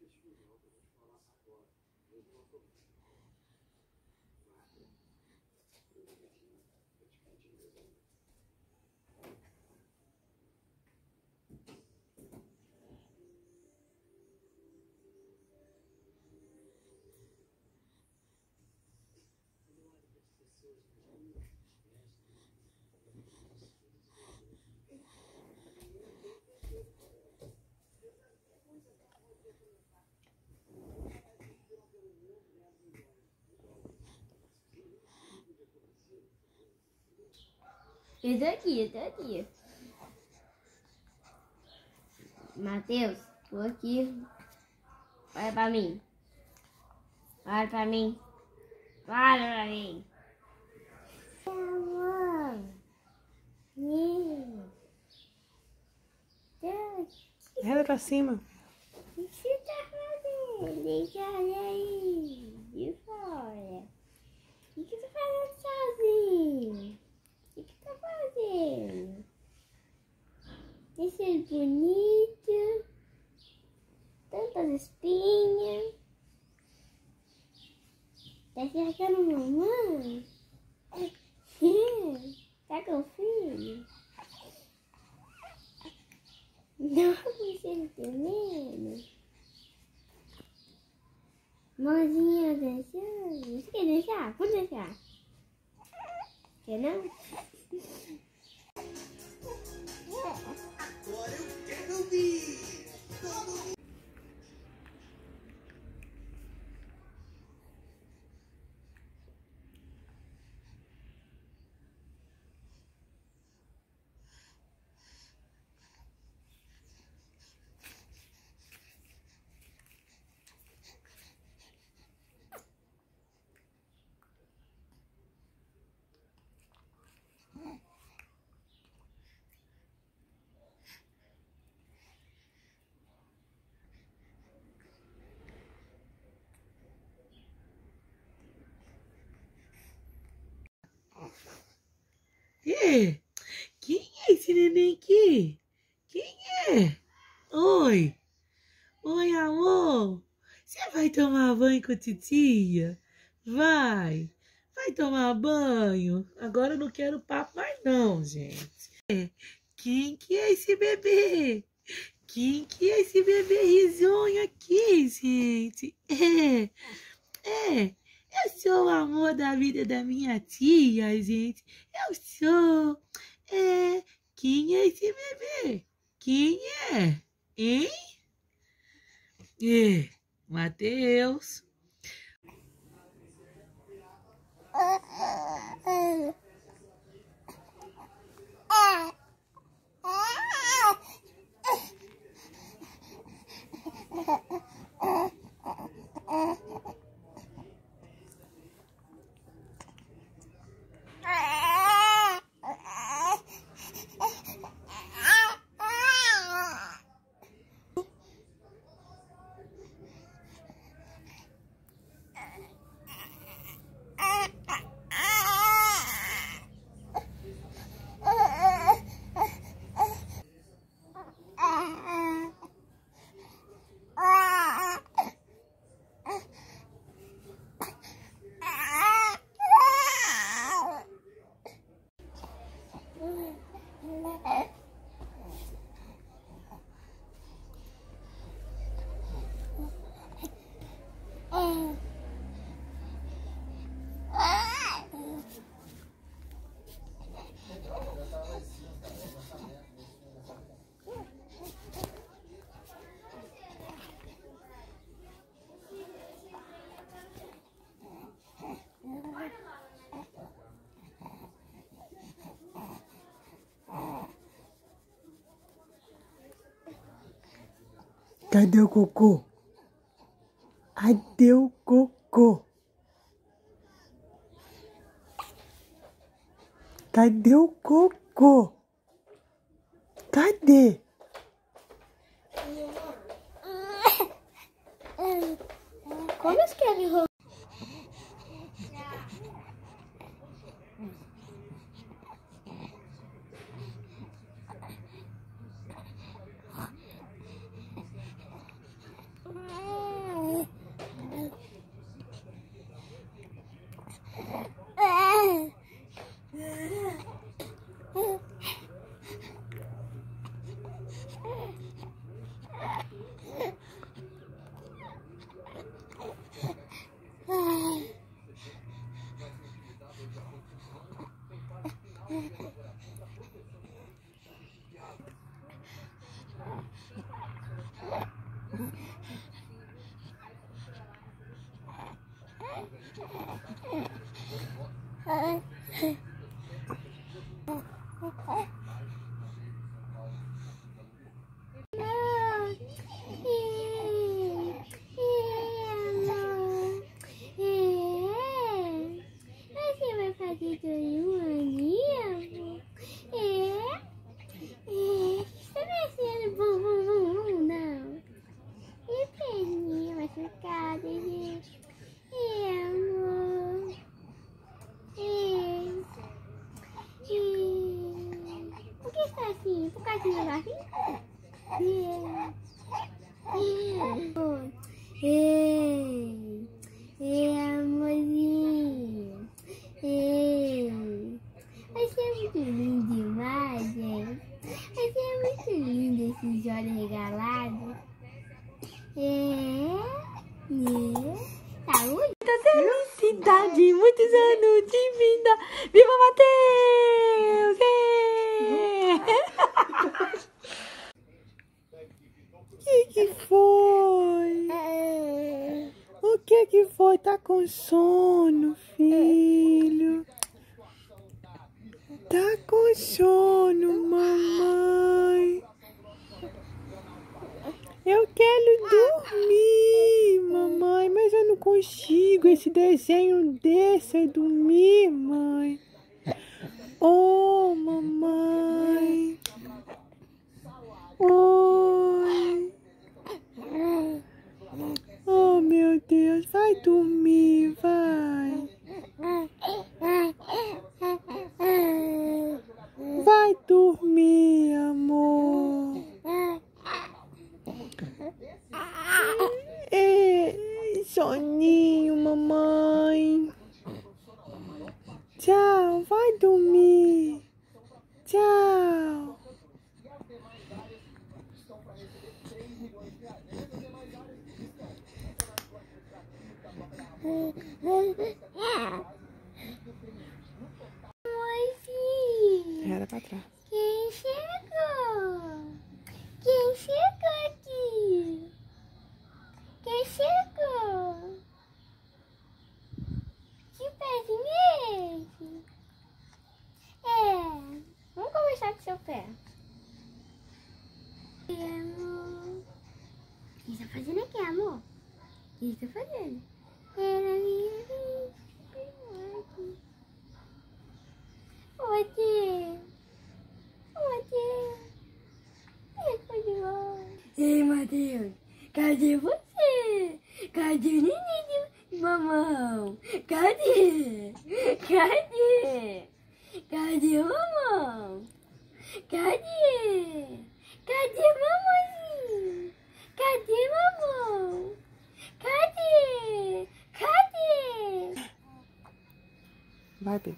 Eu tô aqui. Matheus, tô aqui. Olha pra mim. Olha pra mim. Olha pra mim. Reda pra cima. O que você tá fazendo? Olha aí. De fora. O que você tá fazendo sozinho? O que tá fazendo? Esse é bonito. Tantas espinhas. Tá cercando mamãe? Tá com filho? Não, você não entendendo? Mãozinha dançando. Você quer dançar? Vamos dançar. Quer não? Agora eu quero ouvir! E quem é esse neném aqui? Quem é? Oi. Oi, amor. Você vai tomar banho com a titia? Vai. Vai tomar banho. Agora eu não quero papo mais não, gente. Quem que é esse bebê? Quem que é esse bebê risonho aqui, gente? Eu sou o amor da vida da minha tia, gente. Eu sou. Quem é esse bebê? Quem é? Hein? Matheus. Cadê o cocô? Cadê o cocô? Cadê o cocô? Cadê? Como escreve roupa? Ei, ei, amorzinho. Ei, você é muito lindo demais, gente. Você é muito lindo, esses olhos regalados. Saúde. Felicidade, muitos anos de vida. Viva Matheus! Que foi? O que foi? Tá com sono, filho? Tá com sono, mamãe? Eu quero dormir, mamãe, mas eu não consigo. Esse desenho deixa eu dormir, mãe. Oh, mamãe. Oi. Oh, meu Deus. Vai dormir, vai. Vai dormir, amor. Soninho, mamãe. Tchau, vai dormir. Tchau. Era pra trás. Quem chegou? Quem chegou aqui? Quem chegou? Que pezinho é esse? Vamos conversar com seu pé. Amor. O que você tá fazendo aqui, amor? O que você tá fazendo? Era minha vez. Ei, Matheus, cadê você? Cadê o neném de mamão? Cadê? Cadê? Cadê o mamão? Cadê? Cadê mamãozinho? Cadê mamão? Cadê? Cadê? Vai, Pedro.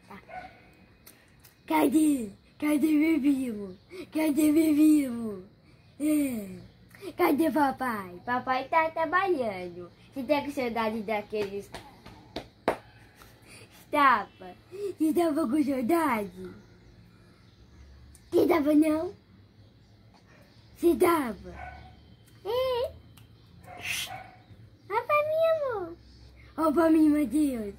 Cadê? Cadê bebezinho? Cadê bebezinho? Cadê papai? Papai tá trabalhando. Você tá com saudade daqueles tapa? Você tava com saudade? Você tava não? Você tava? Olha pra mim, amor. Olha pra mim, Matheus.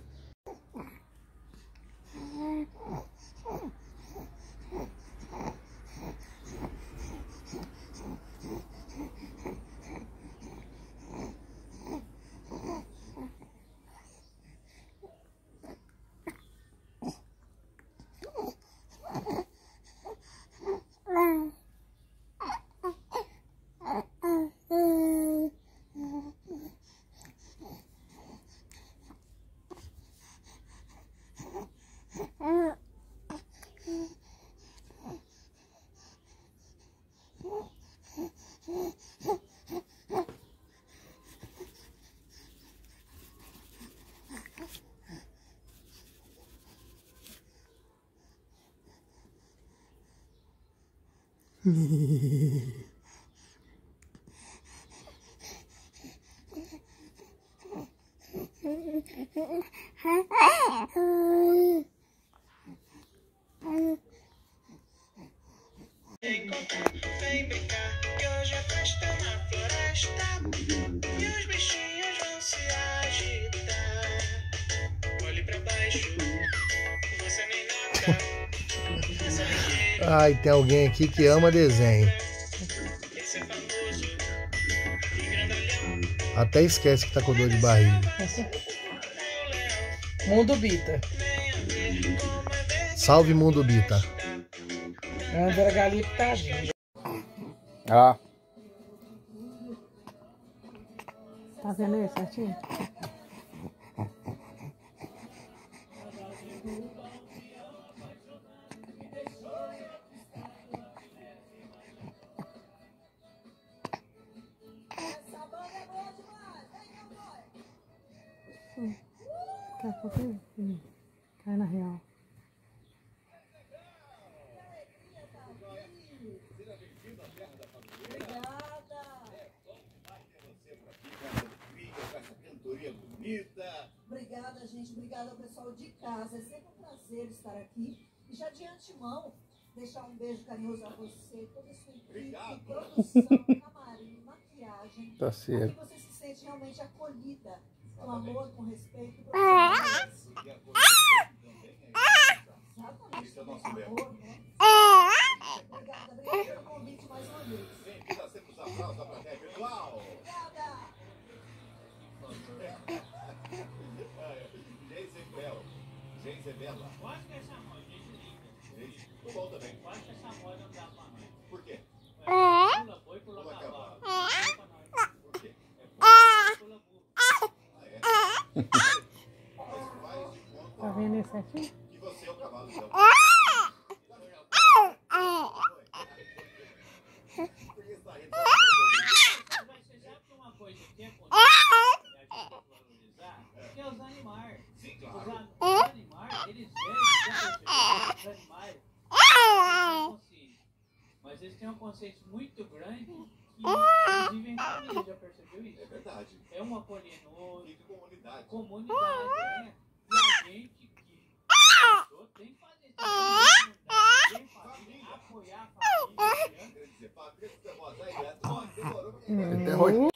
Vem brincar, que hoje é festa na floresta. E os bichinhos vão se agitar. Olhe pra baixo, você nem nota. Essa ligeira, Ai, tem alguém aqui que ama desenho. esse é famoso e grandalhão. Até esquece que tá com dor de barriga. Mundo Bita. Venha ver como é verdade. Salve Mundo Bita. André Galito tá vindo. Ah. Tá vendo aí certinho? Quer qualquer? Cai na real. Obrigada, gente. Obrigada ao pessoal de casa. É sempre um prazer estar aqui. E já de antemão, deixar um beijo carinhoso a você, toda a sua equipe, produção, camarim, maquiagem. Tá certo. Aqui você se sente realmente acolhida, com amor, com respeito. Exatamente. Exatamente. Com amor, né? Obrigada, obrigada pelo convite mais uma vez. Gente, é bela. Pode que essa moda, gente. Tô bom também. Pode que essa moda não dá pra nós. Por quê? Pula boi, pula cavalo. Por quê? Pula burro. Tá vendo esse aqui? Que você é o cavalo então. Você sabe que uma coisa que é valorizar é os animais. Sim, claro. Os animais, eles veem, os animais mas eles têm um conceito muito grande que eles vivem em família, já percebeu isso? É verdade. É um acolhedor, comunidade, né? E a gente que tem que fazer isso, tem família, apoiar a família.